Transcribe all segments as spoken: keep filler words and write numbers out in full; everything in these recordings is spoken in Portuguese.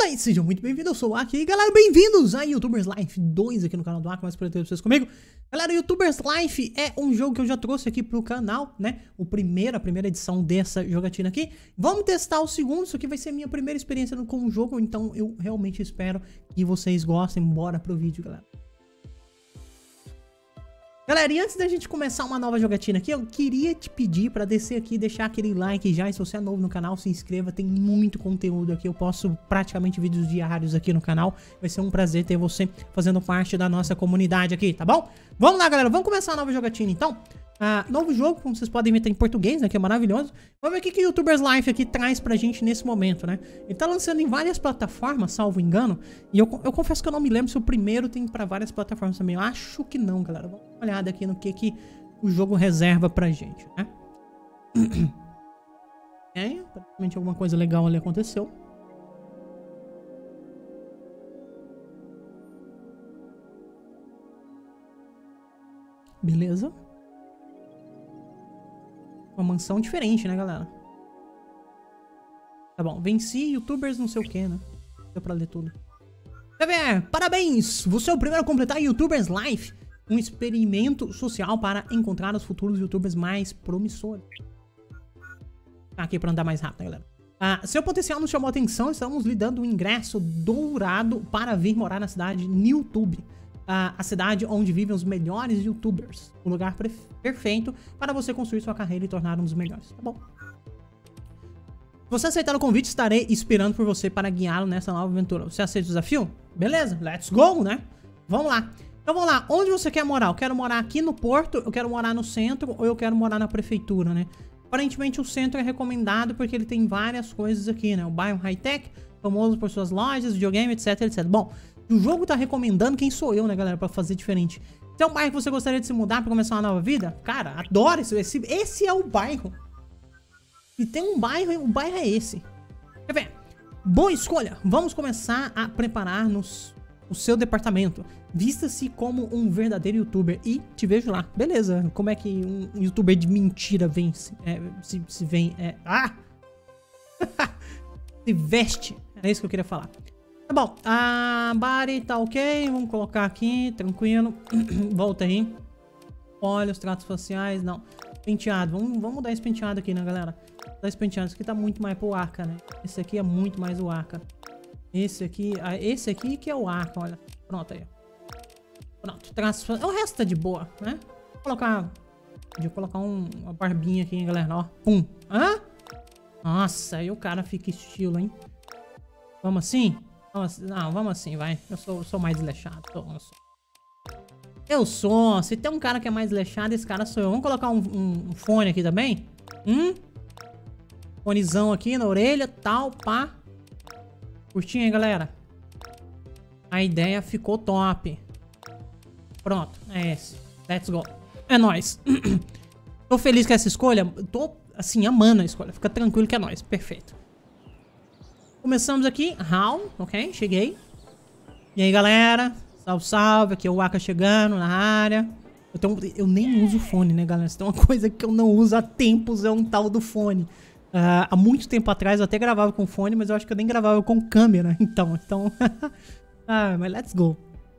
aí, sejam muito bem-vindos, eu sou o Aki. E galera, bem-vindos a YouTubers Life dois aqui no canal do Aki, mais por ter vocês comigo. Galera, YouTubers Life é um jogo que eu já trouxe aqui pro canal, né? O primeiro, a primeira edição dessa jogatina aqui. Vamos testar o segundo, isso aqui vai ser a minha primeira experiência com o jogo, então eu realmente espero que vocês gostem. Bora pro vídeo, galera. Galera, e antes da gente começar uma nova jogatina aqui, eu queria te pedir pra descer aqui e deixar aquele like já. E se você é novo no canal, se inscreva, tem muito conteúdo aqui. Eu posto praticamente vídeos diários aqui no canal. Vai ser um prazer ter você fazendo parte da nossa comunidade aqui, tá bom? Vamos lá, galera, vamos começar a nova jogatina então. Ah, novo jogo, como vocês podem ver, tá em português, né, que é maravilhoso. Vamos ver o que que o YouTubers Life aqui traz pra gente nesse momento, né? Ele tá lançando em várias plataformas, salvo engano. E eu, eu confesso que eu não me lembro se o primeiro tem pra várias plataformas também. Eu acho que não, galera. Vamos dar uma olhada aqui no que que o jogo reserva pra gente, né? É, aparentemente alguma coisa legal ali aconteceu. Beleza. Uma mansão diferente, né, galera? Tá bom, venci youtubers não sei o que, né? Deu pra ler tudo. Xavier, parabéns! Você é o primeiro a completar YouTubers Life, um experimento social para encontrar os futuros youtubers mais promissores. Tá aqui pra andar mais rápido, galera. Ah, seu potencial nos chamou a atenção, estamos lhe dando um ingresso dourado para vir morar na cidade Newtube. Uh, a cidade onde vivem os melhores youtubers. O lugar perfeito para você construir sua carreira e tornar um dos melhores. Tá bom. Se você aceitar o convite, estarei esperando por você para guiá-lo nessa nova aventura. Você aceita o desafio? Beleza, let's go, né? Vamos lá. Então vamos lá, onde você quer morar? Eu quero morar aqui no porto, eu quero morar no centro ou eu quero morar na prefeitura, né? Aparentemente o centro é recomendado porque ele tem várias coisas aqui, né? O bairro high-tech, famoso por suas lojas, videogame, etc, etcétera. Bom, o jogo tá recomendando, quem sou eu, né, galera, pra fazer diferente. Se é um bairro que você gostaria de se mudar pra começar uma nova vida, cara, adoro isso. Esse, esse é o bairro. E tem um bairro, o bairro é esse. Quer ver? Boa escolha. Vamos começar a preparar-nos o seu departamento. Vista-se como um verdadeiro youtuber e te vejo lá. Beleza, como é que um youtuber de mentira vem, é, se, se vem, é... Ah! Se veste. É isso que eu queria falar. Tá bom, a body tá ok, vamos colocar aqui, tranquilo. Volta aí. Olhos, tratos faciais, não. Penteado, vamos, vamos mudar esse penteado aqui, né, galera? Mudar esse penteado, esse aqui tá muito mais pro Arca, né? Esse aqui é muito mais o Arca. Esse aqui, ah, esse aqui que é o Arca, olha. Pronto aí. Pronto, traços faciais. O resto tá de boa, né? Vou colocar, vou colocar um, uma barbinha aqui, hein, galera, ó. Pum. Hã? Nossa, aí o cara fica estilo, hein? Vamos assim? Vamos, não, vamos assim, vai. Eu sou, eu sou mais desleixado. Eu sou. eu sou. Se tem um cara que é mais desleixado, esse cara sou eu. Vamos colocar um, um, um fone aqui também? Hum? Fonezão aqui na orelha, tal, pá. Curtinho aí, galera. A ideia ficou top. Pronto, é esse. Let's go. É nóis. Tô feliz com essa escolha. Tô, assim, amando a escolha. Fica tranquilo que é nóis. Perfeito. Começamos aqui, How, ok, cheguei. E aí, galera, salve, salve, aqui é o Aka chegando na área. Eu, tenho, eu nem uso fone, né, galera? Se tem uma coisa que eu não uso há tempos é um tal do fone. Uh, há muito tempo atrás eu até gravava com fone, mas eu acho que eu nem gravava com câmera, então, então... ah, mas let's go.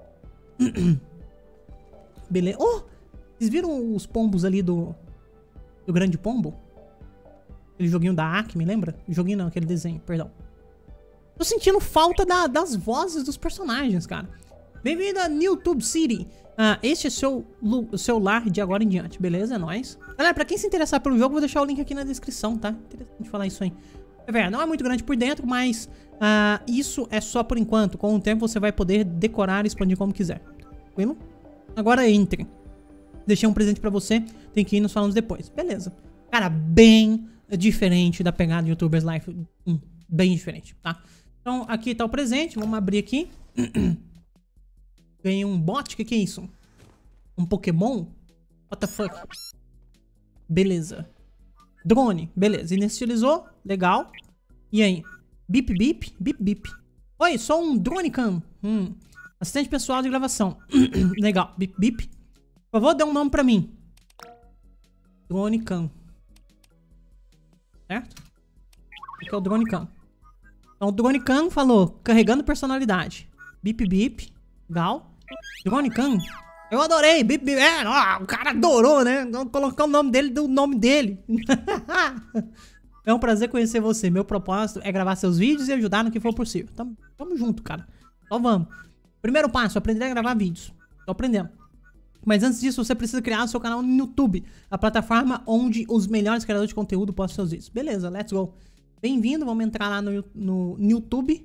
Beleza. Oh, vocês viram os pombos ali do... do Grande Pombo? Aquele joguinho da Acme, lembra? Joguinho não, aquele desenho, perdão. Tô sentindo falta da, das vozes dos personagens, cara. Bem-vindo a Newtube City. Ah, este é seu, o seu lar de agora em diante. Beleza, é nóis. Galera, pra quem se interessar pelo jogo, vou deixar o link aqui na descrição, tá? Interessante falar isso aí. É verdade, não é muito grande por dentro, mas ah, isso é só por enquanto. Com o tempo você vai poder decorar e expandir como quiser. Tranquilo? Agora entre. Deixei um presente pra você. Tem que ir nos falando depois. Beleza. Cara, bem diferente da pegada de YouTubers Life. Hum, bem diferente, tá? Então, aqui tá o presente. Vamos abrir aqui. Ganhei um bot. O que que é isso? Um Pokémon? What the fuck? Beleza. Drone. Beleza. Inicializou. Legal. E aí? Bip, bip. Bip, bip. Oi, sou um drone cam. Hum. Assistente pessoal de gravação. Legal. Bip, bip. Por favor, dê um nome pra mim. Drone cam. Certo? Aqui é o drone cam. Então, o Drone Khan falou, carregando personalidade. Bip Bip, Gal. Drone Khan, eu adorei, Bip Bip. É, ó, o cara adorou, né? Vamos colocar o nome dele do nome dele. É um prazer conhecer você. Meu propósito é gravar seus vídeos e ajudar no que for possível. Tamo, tamo junto, cara. Então vamos. Primeiro passo, aprender a gravar vídeos. Tô aprendendo. Mas antes disso, você precisa criar o seu canal no YouTube, a plataforma onde os melhores criadores de conteúdo postam seus vídeos. Beleza, let's go. Bem-vindo, vamos entrar lá no, no, no YouTube.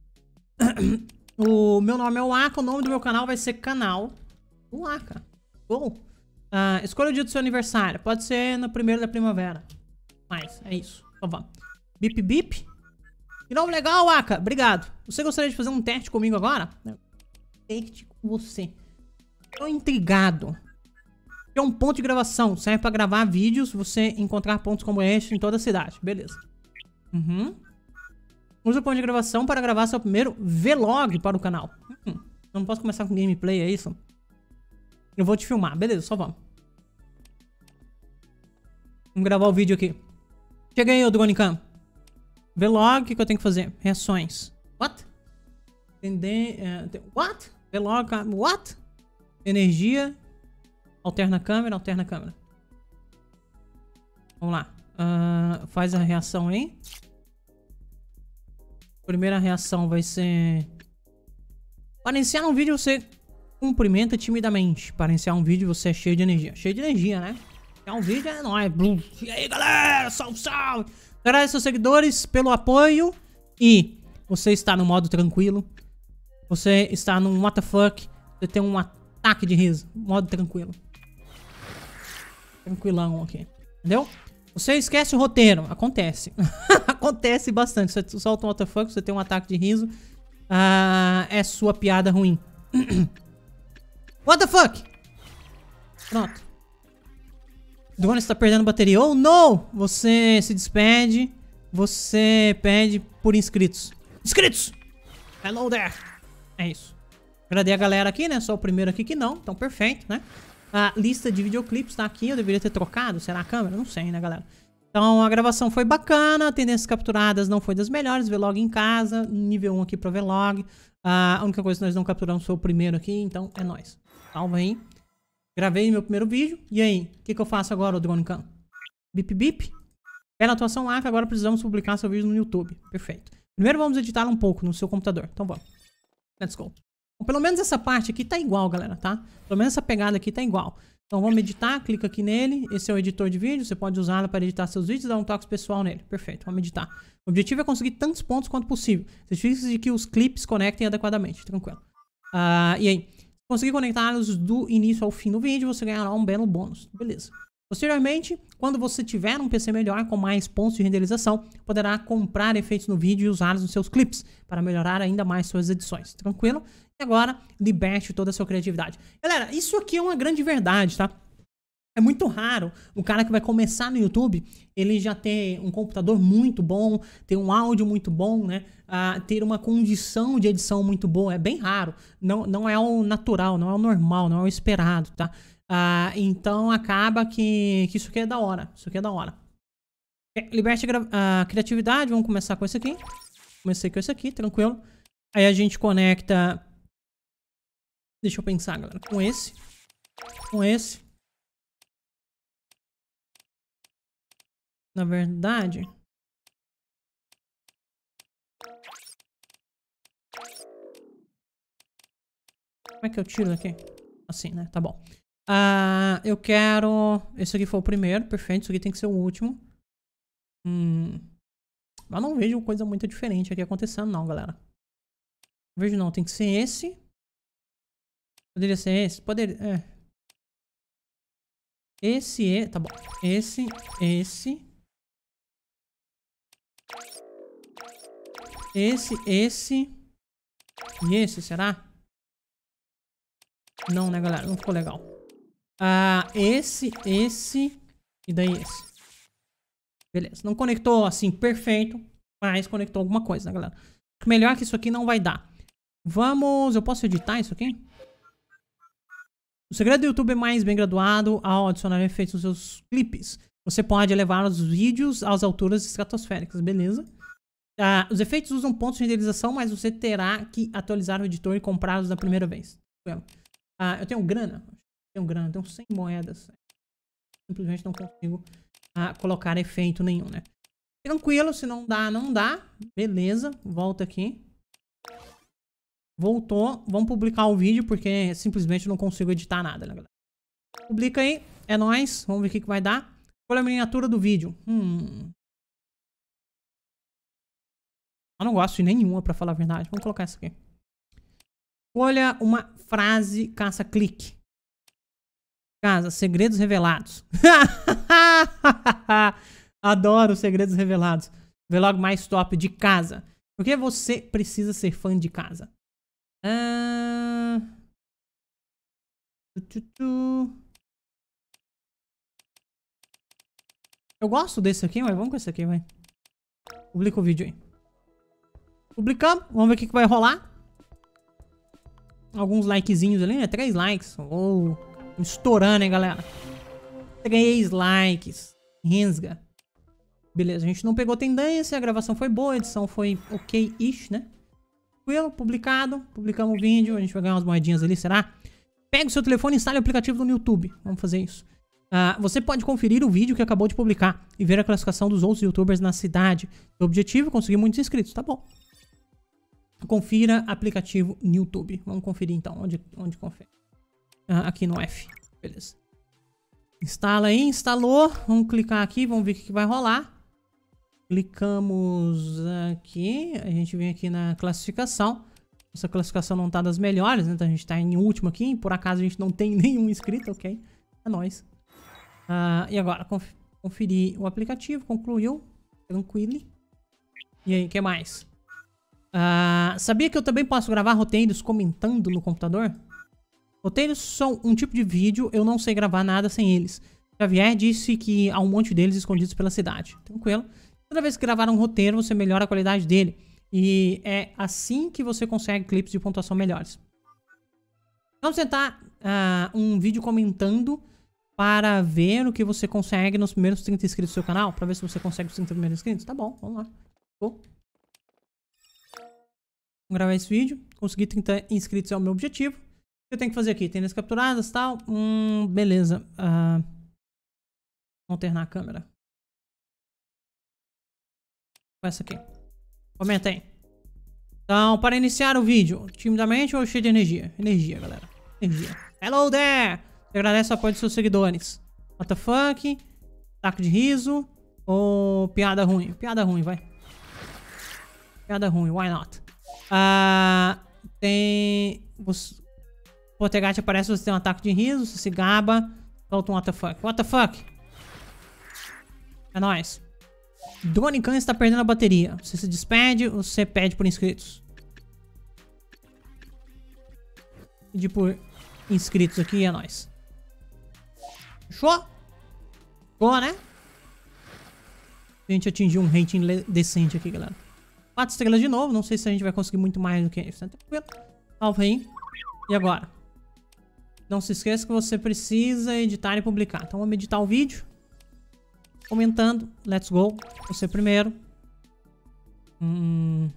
O meu nome é o Aka, o nome do meu canal vai ser canal do Aka. Go. Uh, escolha o dia do seu aniversário, pode ser no primeiro da primavera. Mas, é isso. Então vamos. Bip Bip. Que nome legal, Aka. Obrigado. Você gostaria de fazer um teste comigo agora? Teste com você. Tô intrigado. É um ponto de gravação. Serve pra gravar vídeos, você encontrar pontos como este em toda a cidade. Beleza. Uhum. Usa o ponto de gravação para gravar seu primeiro vlog para o canal. Hum. Eu não posso começar com gameplay, é isso? Eu vou te filmar. Beleza, só vamos. Vamos gravar o vídeo aqui. Chega aí, ô Drone Khan. Vlog, o que, que eu tenho que fazer? Reações. What? Entender. Uh, what? Vlog, what? Energia. Alterna a câmera, alterna a câmera. Vamos lá. Uh, faz a reação aí. Primeira reação vai ser... Para iniciar um vídeo, você cumprimenta timidamente. Para iniciar um vídeo, você é cheio de energia. Cheio de energia, né? É um vídeo, é nóis. E aí, galera? Salve, salve! Agradeço aos seguidores pelo apoio. E você está no modo tranquilo. Você está num what the fuck. Você tem um ataque de riso. Modo tranquilo. Tranquilão aqui. Entendeu? Você esquece o roteiro. Acontece. Acontece bastante. Você solta um what the fuck, você tem um ataque de riso. Ah, é sua piada ruim. What the fuck? Pronto. O drone está perdendo bateria. Oh, não! Você se despede. Você pede por inscritos. Inscritos! Hello there! É isso. Agradei a galera aqui, né? Só o primeiro aqui que não. Então, perfeito, né? A lista de videoclipes tá aqui. Eu deveria ter trocado. Será a câmera? Não sei, né, galera? Então, a gravação foi bacana. Tendências capturadas não foi das melhores. Vlog em casa. Nível um aqui pra vlog. A única coisa que nós não capturamos foi o primeiro aqui. Então, é nóis. Salva aí. Gravei meu primeiro vídeo. E aí? O que, que eu faço agora, o Drone Khan? Bip bip. Bela atuação Aka. Agora precisamos publicar seu vídeo no YouTube. Perfeito. Primeiro vamos editar um pouco no seu computador. Então vamos. Let's go. Bom, pelo menos essa parte aqui tá igual, galera, tá? Pelo menos essa pegada aqui tá igual. Então vamos editar. Clica aqui nele. Esse é o editor de vídeo. Você pode usá-lo para editar seus vídeos e dar um toque pessoal nele. Perfeito. Vamos editar. O objetivo é conseguir tantos pontos quanto possível. Certifique-se de que os clipes conectem adequadamente. Tranquilo. Uh, e aí? Conseguir conectá-los do início ao fim do vídeo, você ganhará um belo bônus. Beleza. Posteriormente, quando você tiver um P C melhor com mais pontos de renderização, poderá comprar efeitos no vídeo e usá-los nos seus clipes para melhorar ainda mais suas edições. Tranquilo? E agora, liberte toda a sua criatividade. Galera, isso aqui é uma grande verdade, tá? É muito raro o cara que vai começar no YouTube, ele já ter um computador muito bom, ter um áudio muito bom, né? Uh, ter uma condição de edição muito boa. É bem raro. Não, não é o natural, não é o normal, não é o esperado, tá? Uh, então acaba que, que isso aqui é da hora. Isso aqui é da hhora. É, liberte a uh, criatividade. Vamos começar com esse aqui. Comecei com esse aqui, tranquilo. Aí a gente conecta... Deixa eu pensar, galera. Com esse. Com esse. Na verdade... Como é que eu tiro daqui? Assim, né? Tá bom. Uh, eu quero... Esse aqui foi o primeiro. Perfeito. Isso aqui tem que ser o último. Hum... Mas não vejo coisa muito diferente aqui acontecendo, não, galera. Não vejo, não. Tem que ser esse. Poderia ser esse? Poderia... É. Esse é... Tá bom. Esse, esse... Esse, esse... E esse, será? Não, né, galera? Não ficou legal. Ah, esse, esse... E daí esse. Beleza. Não conectou, assim, perfeito. Mas conectou alguma coisa, né, galera? Melhor que isso aqui não vai dar. Vamos... Eu posso editar isso aqui? O segredo do YouTube é mais bem graduado ao adicionar efeitos nos seus clipes. Você pode elevar os vídeos às alturas estratosféricas, beleza? Ah, os efeitos usam pontos de renderização, mas você terá que atualizar o editor e comprá-los da primeira vez. Ah, eu tenho grana. Eu tenho grana, tenho cem moedas. Simplesmente não consigo ah, colocar efeito nenhum, né? Tranquilo, se não dá, não dá. Beleza, volta aqui. Voltou. Vamos publicar o vídeo, porque simplesmente não consigo editar nada, né, galera? Publica aí. É nóis. Vamos ver o que, que vai dar. Qual é a miniatura do vídeo? Hum... Eu não gosto de nenhuma, pra falar a verdade. Vamos colocar essa aqui. Escolha uma frase caça-clique. Casa, segredos revelados. Adoro segredos revelados. Vlog mais top de casa. Por que você precisa ser fã de casa? Ah... Eu gosto desse aqui, mas vamos com esse aqui, vai. Publica o vídeo aí. Publicamos. Vamos ver o que, que vai rolar. Alguns likezinhos ali, né? Três likes. Oh, estourando, hein, galera? Três likes. Rensga. Beleza, a gente não pegou tendência. A gravação foi boa, a edição foi ok-ish, né? Tranquilo, publicado. Publicamos o vídeo. A gente vai ganhar umas moedinhas ali, será? Pega o seu telefone e instale o aplicativo no YouTube. Vamos fazer isso. Uh, você pode conferir o vídeo que acabou de publicar e ver a classificação dos outros youtubers na cidade. O objetivo é conseguir muitos inscritos, tá bom? Confira aplicativo no YouTube. Vamos conferir então. Onde, onde confere? Uh, aqui no F. Beleza. Instala aí, instalou. Vamos clicar aqui, vamos ver o que, que vai rolar. Clicamos aqui. A gente vem aqui na classificação. Essa classificação não tá das melhores, né? Então a gente tá em último aqui. Por acaso a gente não tem nenhum inscrito, ok? É nóis. Uh, e agora, conf conferir o aplicativo. Concluiu. Tranquilo. E aí, o que mais? Uh, sabia que eu também posso gravar roteiros comentando no computador? Roteiros são um tipo de vídeo, eu não sei gravar nada sem eles. Xavier disse que há um monte deles escondidos pela cidade. Tranquilo. Toda vez que gravar um roteiro, você melhora a qualidade dele. E é assim que você consegue clipes de pontuação melhores. Vamos tentar uh, um vídeo comentando para ver o que você consegue nos primeiros trinta inscritos do seu canal. Para ver se você consegue os trinta primeiros inscritos. Tá bom, vamos lá. Vou gravar esse vídeo. Conseguir trinta inscritos é o meu objetivo. O que eu tenho que fazer aqui? Tendências capturadas e tal. Hum, beleza. Uh, alternar a câmera. Essa aqui. Comenta aí. Então, para iniciar o vídeo, timidamente ou cheio de energia? Energia, galera. Energia. Hello there! Você agradece o apoio dos seus seguidores. What the fuck? Ataque de riso. Ou piada ruim? Piada ruim, vai. Piada ruim, why not? Ah, tem... Você... O Potegate aparece, você tem um ataque de riso, você se gaba, solta um what the fuck. What the fuck? É nóis. Drone Khan está perdendo a bateria. Você se despede ou você pede por inscritos? Pedir por inscritos aqui é nóis. Fechou? Fechou, né? A gente atingiu um rating decente aqui, galera. Quatro estrelas de novo. Não sei se a gente vai conseguir muito mais do que isso. Tá tranquilo? Salve aí. E agora? Não se esqueça que você precisa editar e publicar. Então vamos editar o vídeo. Comentando. Let's go. Você primeiro. Hum...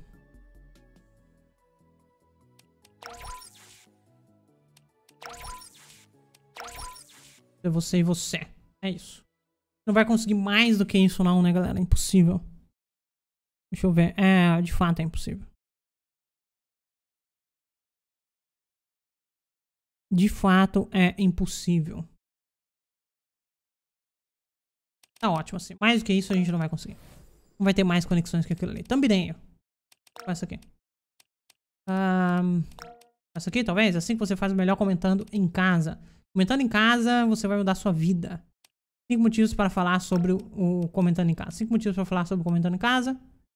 Você e você. É isso. Não vai conseguir mais do que isso não, né, galera? É impossível. Deixa eu ver. É, de fato é impossível. De fato é impossível. Tá ótimo assim. Mais do que isso a gente não vai conseguir. Não vai ter mais conexões que aquilo ali. Thumbnail. Essa aqui. Um, essa aqui talvez. Assim que você faz o melhor comentando em casa. Comentando em casa, você vai mudar a sua vida. Cinco motivos para falar sobre o, o comentando em casa. Cinco motivos para falar sobre o comentando em casa.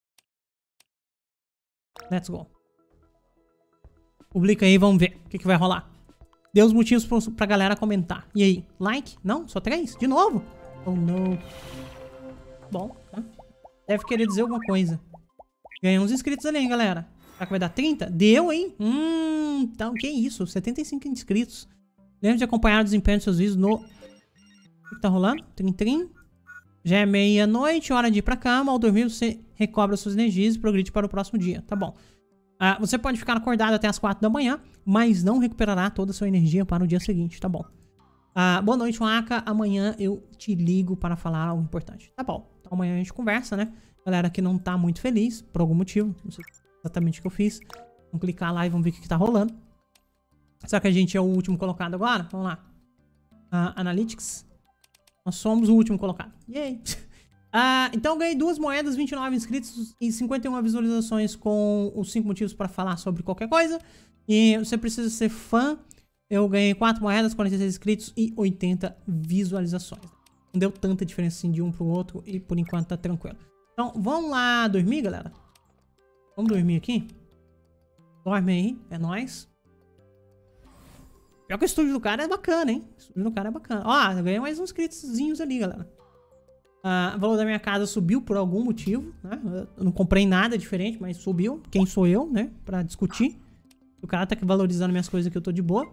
Let's go. Publica aí, vamos ver o que, que vai rolar. Dê os motivos pra, pra galera comentar. E aí? Like? Não? Só três? De novo? Oh, não. Bom, tá? Deve querer dizer alguma coisa. Ganhei uns inscritos ali, hein, galera. Será que vai dar trinta? Deu, hein? Hum, então, que isso? setenta e cinco inscritos. Lembre de acompanhar o desempenho dos seus vídeos no... O que tá rolando? Trim, trim. Já é meia-noite, hora de ir pra cama. Ao dormir, você recobra suas energias e progride para o próximo dia. Tá bom. Uh, você pode ficar acordado até as quatro da manhã, mas não recuperará toda a sua energia para o dia seguinte. Tá bom. Uh, boa noite, Waka. Amanhã eu te ligo para falar algo importante. Tá bom. Então amanhã a gente conversa, né? Galera que não tá muito feliz, por algum motivo. Não sei exatamente o que eu fiz. Vamos clicar lá e vamos ver o que, que tá rolando. Será que a gente é o último colocado agora? Vamos lá. Uh, Analytics. Nós somos o último colocado. Yay! Uh, então eu ganhei duas moedas, vinte e nove inscritos e cinquenta e uma visualizações com os cinco motivos para falar sobre qualquer coisa. E você precisa ser fã. Eu ganhei quatro moedas, quarenta e seis inscritos e oitenta visualizações. Não deu tanta diferença assim de um pro outro e por enquanto tá tranquilo. Então vamos lá dormir, galera. Vamos dormir aqui. Dorme aí, é nóis. Pior que o estúdio do cara é bacana, hein? O estúdio do cara é bacana. Ó, eu ganhei mais uns inscritozinhos ali, galera. Uh, o valor da minha casa subiu por algum motivo, né? Eu não comprei nada diferente, mas subiu. Quem sou eu, né? Pra discutir. O cara tá valorizando minhas coisas que eu tô de boa.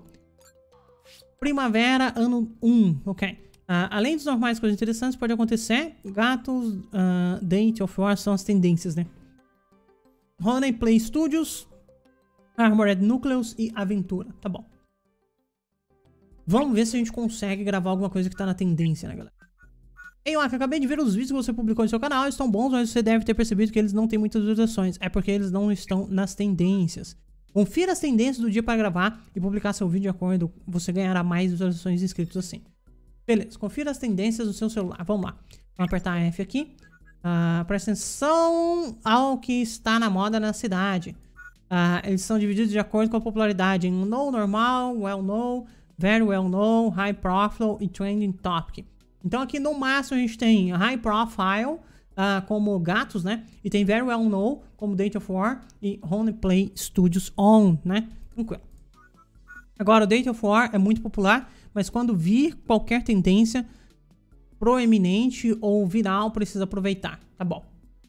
Primavera, ano um. Ok. Uh, além dos normais coisas interessantes, pode acontecer. Gatos, uh, Date of War são as tendências, né? Honey Play Studios, Armored Nucleus e Aventura. Tá bom. Vamos ver se a gente consegue gravar alguma coisa que tá na tendência, né, galera? Ei, Waka, acabei de ver os vídeos que você publicou no seu canal. Estão bons, mas você deve ter percebido que eles não têm muitas visualizações. É porque eles não estão nas tendências. Confira as tendências do dia para gravar e publicar seu vídeo de acordo. Você ganhará mais visualizações e inscritos assim. Beleza, confira as tendências do seu celular. Vamos lá. Vamos apertar F aqui. Uh, presta atenção ao que está na moda na cidade. Uh, eles são divididos de acordo com a popularidade em no, normal, well known, very well known, high profile e trending topic. Então aqui no máximo a gente tem high profile, uh, como gatos, né? E tem very well known, como Date of War e Honey Play Studios On, né? Tranquilo. Agora o Date of War é muito popular, mas quando vir qualquer tendência proeminente ou viral, precisa aproveitar, tá bom?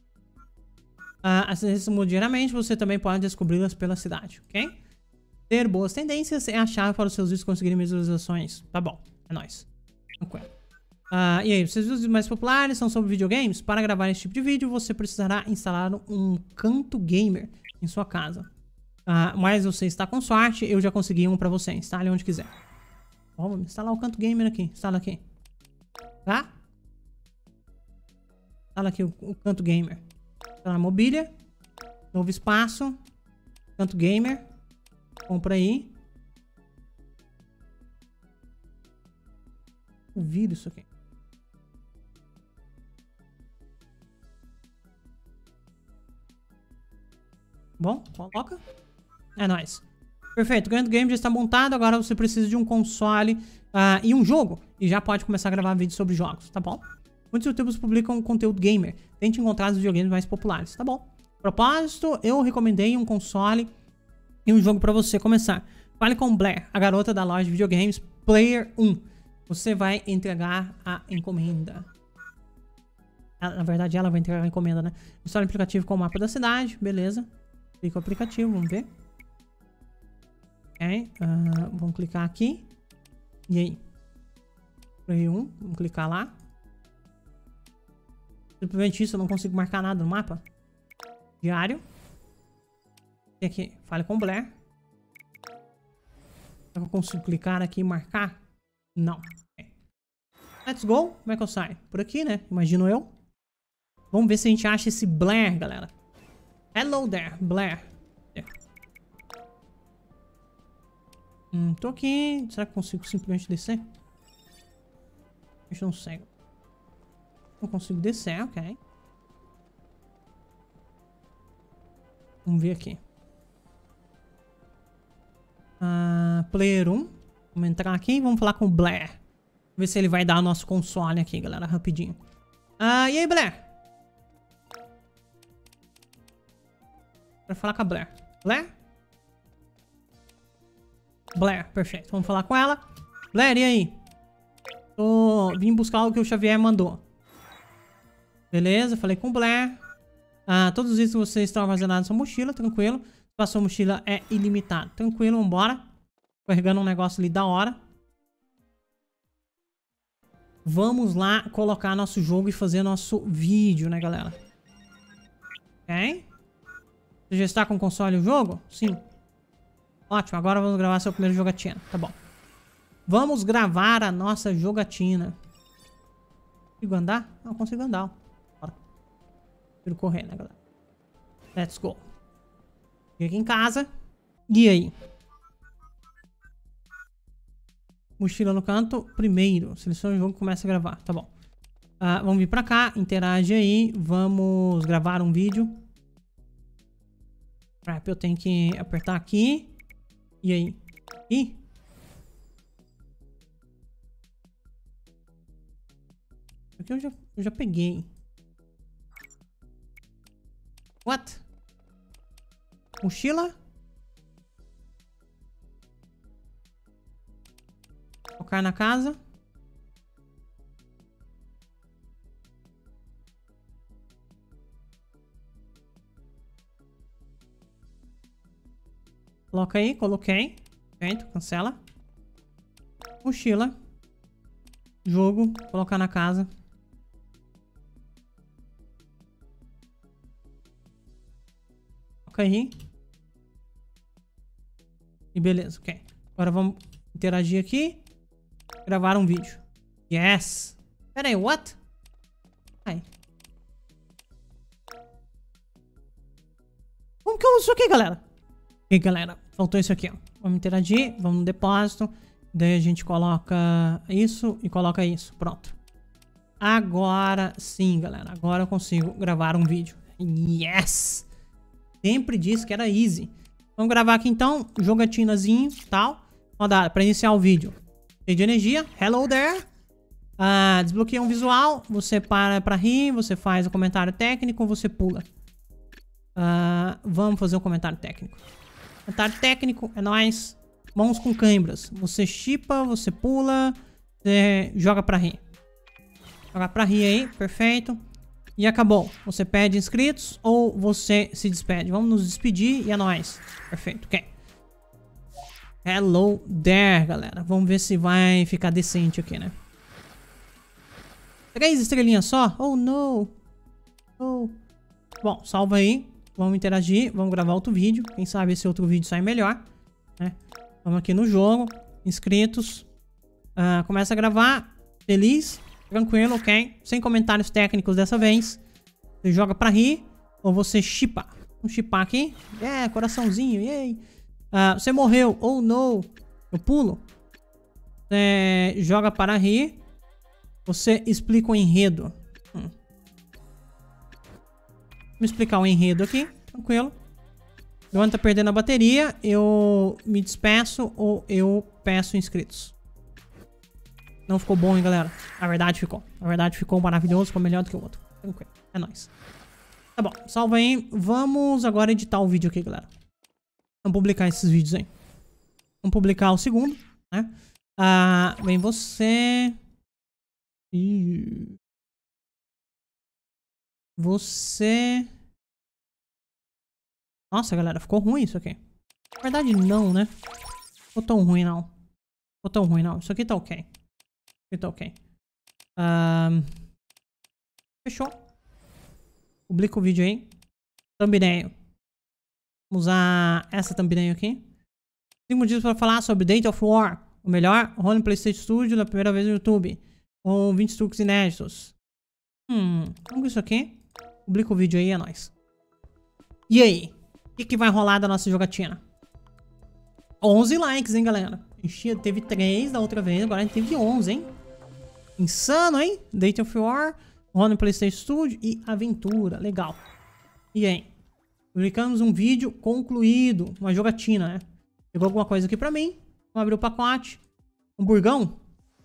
Uh, as tendências mudam diariamente, você também pode descobri-las pela cidade, ok? Ter boas tendências é a chave para os seus vídeos conseguirem visualizações, tá bom? É nóis. Tranquilo. Uh, e aí, os seus vídeos mais populares são sobre videogames? Para gravar esse tipo de vídeo, você precisará instalar um canto gamer em sua casa. Uh, mas você está com sorte, eu já consegui um para você. Instale onde quiser. Vamos instalar o canto gamer aqui. Instala aqui. Tá? Instala aqui o, o canto gamer. Instalar mobília. Novo espaço. Canto gamer. Compra aí. O vírus isso aqui. Bom, coloca. É nóis. Perfeito, o Grand Game já está montado. Agora você precisa de um console uh, e um jogo. E já pode começar a gravar vídeos sobre jogos, tá bom? Muitos youtubers publicam conteúdo gamer. Tente encontrar os videogames mais populares, tá bom? Propósito, eu recomendei um console e um jogo para você começar. Fale com Blair, a garota da loja de videogames Player um. Você vai entregar a encomenda. Ela, na verdade, ela vai entregar a encomenda, né? Instale o aplicativo com o mapa da cidade. Beleza. Clica o aplicativo, vamos ver. Ok. Uh, vamos clicar aqui. E aí? Play um. Vamos clicar lá. Simplesmente isso, eu não consigo marcar nada no mapa. Diário. E aqui? Fale com Blair. Será que eu consigo clicar aqui e marcar? Não. Okay. Let's go. Como é que eu saio? Por aqui, né? Imagino eu. Vamos ver se a gente acha esse Blair, galera. Hello there, Blair. Yeah. Hum, tô aqui. Será que eu consigo simplesmente descer? Deixa eu não cego. Não consigo descer, ok. Vamos ver aqui. Uh, player um. Vamos entrar aqui e vamos falar com o Blair. Ver se ele vai dar o nosso console aqui, galera, rapidinho. Uh, e aí, Blair? Pra falar com a Blair. Blair? Blair, perfeito. Vamos falar com ela. Blair, e aí? Tô... Vim buscar o que o Xavier mandou. Beleza, falei com o Blair. Ah, todos os itens que vocês estão armazenados na sua mochila, tranquilo. A sua mochila é ilimitada. Tranquilo, vambora. Carregando um negócio ali da hora. Vamos lá colocar nosso jogo e fazer nosso vídeo, né, galera? Ok. Você já está com o console e o jogo? Sim. Ótimo, agora vamos gravar seu primeiro jogatina. Tá bom. Vamos gravar a nossa jogatina. Consigo andar? Não, consigo andar. Bora. Prefiro correr, né, galera? Let's go. Cheguei aqui em casa. E aí? Mochila no canto. Primeiro. Seleciona o jogo e começa a gravar. Tá bom. Uh, vamos vir pra cá. Interage aí. Vamos gravar um vídeo. Eu tenho que apertar aqui. E aí? Ih. Aqui eu já, eu já peguei. What? Mochila? Focar na casa. Coloca aí, coloquei. Feito, cancela. Mochila. Jogo, colocar na casa. Coloca aí. E beleza, ok. Agora vamos interagir aqui. Gravar um vídeo. Yes! Pera aí, what? Ai. Como que eu uso isso aqui, galera? Ok, galera. Faltou isso aqui, ó. Vamos interagir, vamos no depósito. Daí a gente coloca isso e coloca isso. Pronto. Agora sim, galera. Agora eu consigo gravar um vídeo. Yes! Sempre disse que era easy. Vamos gravar aqui então. Jogatinazinho e tal. Rodada para iniciar o vídeo. Cheio de energia. Hello there. Ah, desbloqueia um visual. Você para pra rir. Você faz o comentário técnico. Você pula. Ah, vamos fazer o comentário técnico. Comentário técnico. É nóis. Mãos com câimbras. Você chipa. Você pula. Você joga pra rir. Joga pra rir aí. Perfeito. E acabou. Você pede inscritos ou você se despede. Vamos nos despedir e é nóis. Perfeito. Ok. Hello there, galera. Vamos ver se vai ficar decente aqui, né? Três estrelinhas só? Oh, no. Oh. Bom, salva aí. Vamos interagir. Vamos gravar outro vídeo. Quem sabe esse outro vídeo sai melhor, né? Vamos aqui no jogo. Inscritos. Uh, começa a gravar. Feliz. Tranquilo, ok? Sem comentários técnicos dessa vez. Você joga pra rir. Ou você chipa. Vamos chipar aqui. É, yeah, coraçãozinho. Yay. Uh, você morreu. Oh, no. Eu pulo. Você joga para rir. Você explica o enredo. Hum. Vamos explicar o enredo aqui. Tranquilo. Quando tá perdendo a bateria, eu me despeço ou eu peço inscritos. Não ficou bom, hein, galera? A verdade ficou. A verdade ficou maravilhoso. Ficou melhor do que o outro. Tranquilo. É nóis. Tá bom. Salva aí. Vamos agora editar o vídeo aqui, galera. Vamos publicar esses vídeos aí. Vamos publicar o segundo, né? Ah, vem você... Ih. Você... Nossa, galera. Ficou ruim isso aqui. Na verdade, não, né? Ficou tão ruim, não. Ficou tão ruim, não. Isso aqui tá ok. Isso aqui tá ok. Um... Fechou. Publica o vídeo aí. Thumbnail. Vamos usar essa thumbnail aqui. Cinco motivos para falar sobre Date of War. O melhor role no PlayStation Studio na primeira vez no YouTube. Com vinte truques inéditos. Hum, vamos com isso aqui. Publica o vídeo aí, é nóis. E aí? O que, que vai rolar da nossa jogatina? onze likes, hein, galera? A gente teve três da outra vez, agora a gente teve onze, hein? Insano, hein? Date of War, role no PlayStation Studio e aventura. Legal. E aí? Publicamos um vídeo concluído. Uma jogatina, né? Chegou alguma coisa aqui pra mim. Vamos abrir o pacote. Um burgão.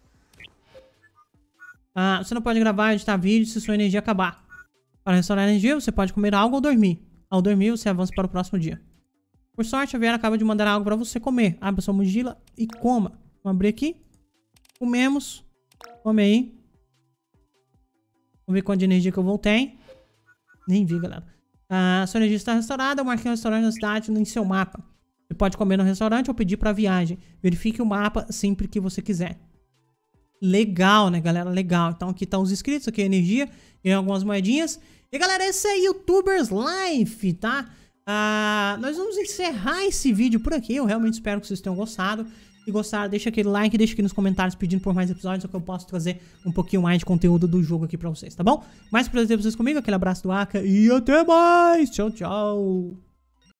Ah, você não pode gravar e editar vídeo se sua energia acabar. Para restaurar a energia, você pode comer algo ou dormir. Ao dormir, você avança para o próximo dia. Por sorte, a Vera acaba de mandar algo pra você comer. Abra sua mochila e coma. Vamos abrir aqui. Comemos. Come aí. Vamos ver quanto de energia que eu voltei. Nem vi, galera. A sua energia está restaurada. Eu marquei um restaurante na cidade em seu mapa. Você pode comer no restaurante ou pedir para viagem. Verifique o mapa sempre que você quiser. Legal, né, galera? Legal. Então aqui tá os inscritos, aqui a energia e algumas moedinhas. E galera, esse é YouTubers Life, tá? Ah, nós vamos encerrar esse vídeo por aqui. Eu realmente espero que vocês tenham gostado. Se gostaram, deixa aquele like, deixa aqui nos comentários pedindo por mais episódios, só que eu posso trazer um pouquinho mais de conteúdo do jogo aqui pra vocês, tá bom? Mais prazer ter vocês comigo, aquele abraço do Aka e até mais! Tchau, tchau!